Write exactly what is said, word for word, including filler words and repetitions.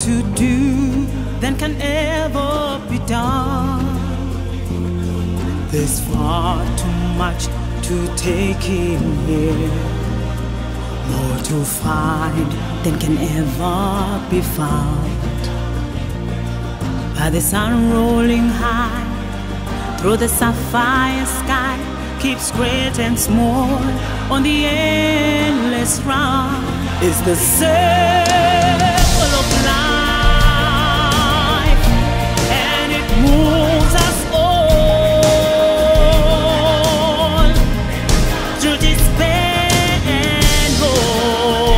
to do than can ever be done. There's far too much to take in here, more to find than can ever be found. By the sun rolling high through the sapphire sky, keeps great and small on the endless round. Is the circle of life.